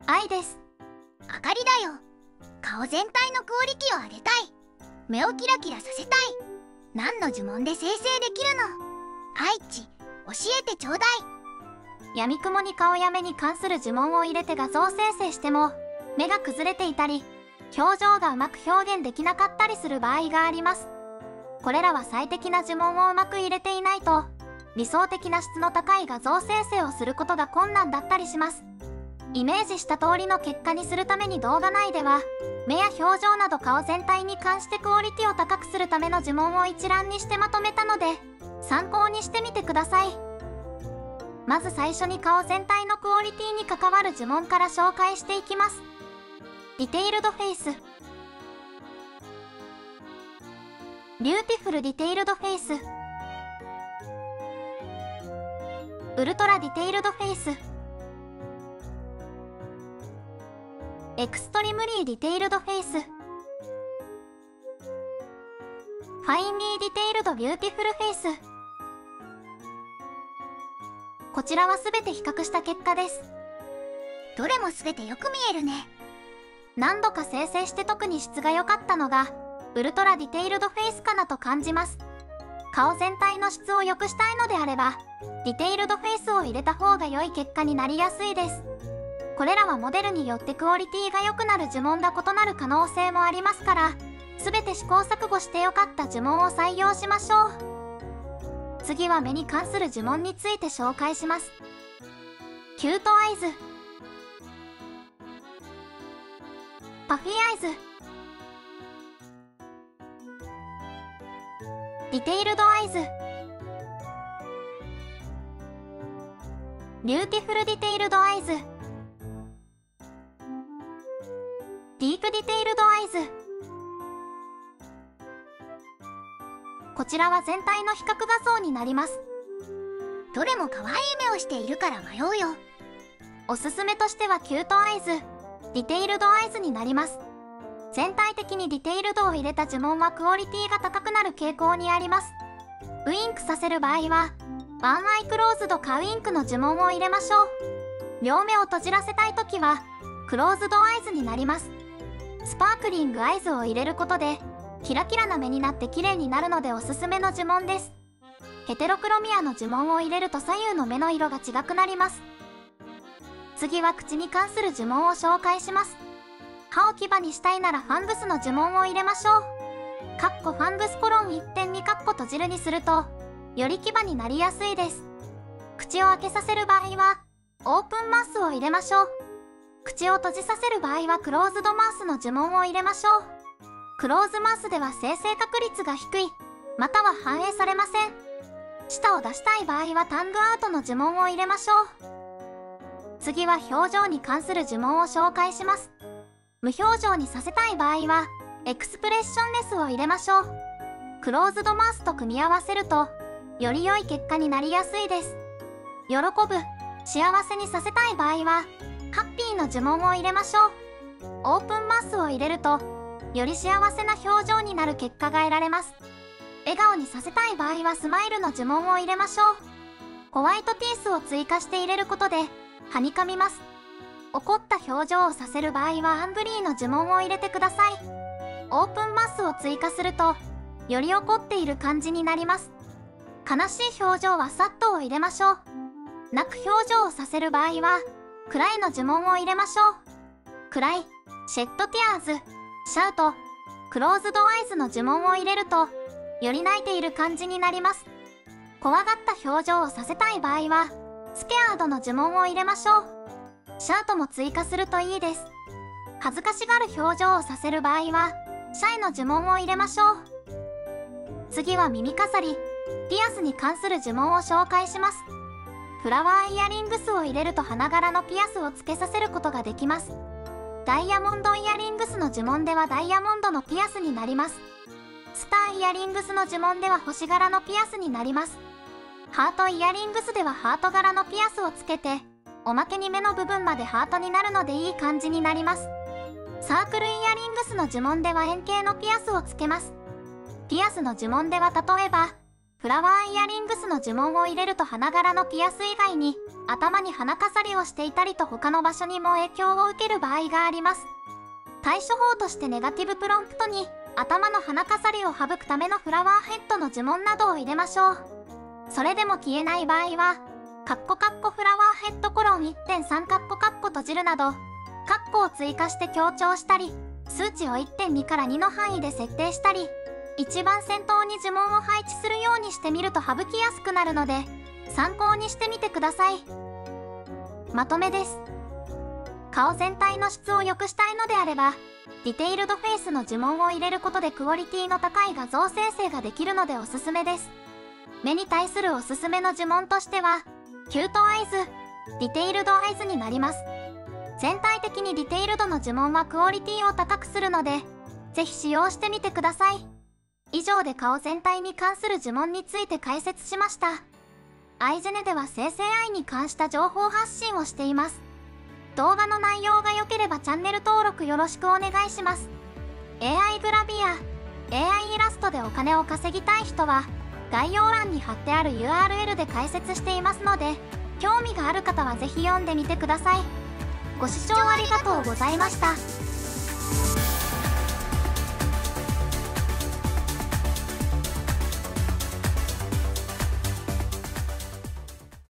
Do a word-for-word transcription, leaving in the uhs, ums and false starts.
愛です。 あかりだよ。顔全体のクオリティを上げたい。目をキラキラさせたい。何の呪文で生成できるの？愛知、教えてちょうだい。 闇雲に顔や目に関する呪文を入れて画像生成しても、目が崩れていたり、表情がうまく表現できなかったりする場合があります。これらは最適な呪文をうまく入れていないと、理想的な質の高い画像生成をすることが困難だったりします。イメージした通りの結果にするために動画内では、目や表情など顔全体に関してクオリティを高くするための呪文を一覧にしてまとめたので、参考にしてみてください。まず最初に顔全体のクオリティに関わる呪文から紹介していきます。ディテイルドフェイス。ビューティフルディテイルドフェイス。ウルトラディテイルドフェイス。エクストリムリーディテイルドフェイス。ファインリーディテイルドビューティフルフェイス。こちらはすべて比較した結果です。 どれもすべてよく見えるね。 何度か生成して特に質が良かったのが、ウルトラディテイルドフェイスかなと感じます。顔全体の質を良くしたいのであれば、ディテイルドフェイスを入れた方が良い結果になりやすいです。これらはモデルによってクオリティが良くなる呪文が異なる可能性もありますから、すべて試行錯誤して良かった呪文を採用しましょう。次は目に関する呪文について紹介します。キュートアイズ。パフィーアイズ。ディテイルドアイズ。ビューティフルディテイルドアイズ。ディープディテイルドアイズ。こちらは全体の比較画像になります。 どれも可愛い目をしているから迷うよ。 おすすめとしてはキュートアイズ、ディテイルドアイズになります。全体的にディテイルドを入れた呪文はクオリティが高くなる傾向にあります。ウインクさせる場合は、ワンアイクローズドかウインクの呪文を入れましょう。両目を閉じらせたいときは、クローズドアイズになります。スパークリングアイズを入れることで、キラキラな目になって綺麗になるのでおすすめの呪文です。ヘテロクロミアの呪文を入れると左右の目の色が違くなります。次は口に関する呪文を紹介します。歯を牙にしたいならファングスの呪文を入れましょう。かっこファングスコロンいってんにかっこ閉じるにすると、より牙になりやすいです。口を開けさせる場合は、オープンマウスを入れましょう。口を閉じさせる場合はクローズドマウスの呪文を入れましょう。クローズマウスでは生成確率が低い、または反映されません。舌を出したい場合はタングアウトの呪文を入れましょう。次は表情に関する呪文を紹介します。無表情にさせたい場合は、エクスプレッションレスを入れましょう。クローズドマウスと組み合わせると、より良い結果になりやすいです。喜ぶ、幸せにさせたい場合は、ハッピーの呪文を入れましょう。オープンマウスを入れると、より幸せな表情になる結果が得られます。笑顔にさせたい場合はスマイルの呪文を入れましょう。ホワイトティースを追加して入れることで、はにかみます。怒った表情をさせる場合はアングリーの呪文を入れてください。オープンマウスを追加すると、より怒っている感じになります。悲しい表情はサットを入れましょう。泣く表情をさせる場合は、クライの呪文を入れましょう。クライ、シェッドティアーズ、シャウト、クローズドアイズの呪文を入れると、より泣いている感じになります。怖がった表情をさせたい場合は、スケアードの呪文を入れましょう。シャウトも追加するといいです。恥ずかしがる表情をさせる場合は、シャイの呪文を入れましょう。次は耳飾り、ピアスに関する呪文を紹介します。フラワーイヤリングスを入れると花柄のピアスをつけさせることができます。ダイヤモンドイヤリングスの呪文ではダイヤモンドのピアスになります。スターイヤリングスの呪文では星柄のピアスになります。ハートイヤリングスではハート柄のピアスをつけて、おまけに目の部分までハートになるのでいい感じになります。サークルイヤリングスの呪文では円形のピアスをつけます。ピアスの呪文では例えば、 フラワーイヤリングスの呪文を入れると花柄のピアス以外に頭に花飾りをしていたりと他の場所にも影響を受ける場合があります。対処法としてネガティブプロンプトに頭の花飾りを省くためのフラワーヘッドの呪文などを入れましょう。それでも消えない場合はカッコカッコフラワーヘッドコロン いってんさん カッコカッコ閉じるなどカッコを追加して強調したり、数値を いってんに からにの範囲で設定したり、一番先頭に呪文を配置するようにしてみると省きやすくなるので参考にしてみてください。まとめです。顔全体の質を良くしたいのであればディテイルドフェイスの呪文を入れることでクオリティの高い画像生成ができるのでおすすめです。目に対するおすすめの呪文としてはキュートアイズ、ディテイルドアイズになります。全体的にディテイルドの呪文はクオリティを高くするのでぜひ使用してみてください。以上で顔全体に関する呪文について解説しました。アイジェネでは生成 アイ に関した情報発信をしています。動画の内容が良ければチャンネル登録よろしくお願いします。エーアイ グラビア、エーアイ イラストでお金を稼ぎたい人は概要欄に貼ってある ユーアールエル で解説していますので興味がある方はぜひ読んでみてください。ご視聴ありがとうございました。